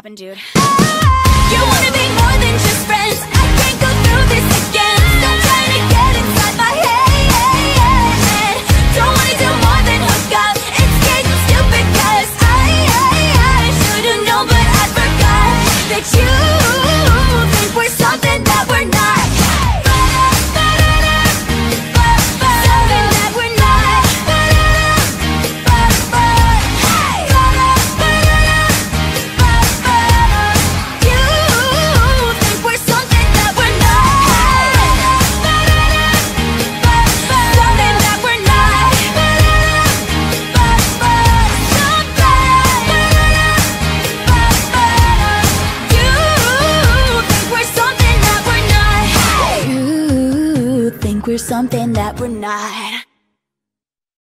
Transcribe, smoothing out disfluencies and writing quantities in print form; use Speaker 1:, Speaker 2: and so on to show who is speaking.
Speaker 1: happen, dude.
Speaker 2: You wanna be more than just friends. I can't go through this again. Stop trying to get inside my head. Don't wanna do more than hook up. It's getting stupid cause I should've known, but I forgot that you think we're something that we're not. Something that we're not. You think we're something that we're not. Something that we're not. You think we're something that we're not.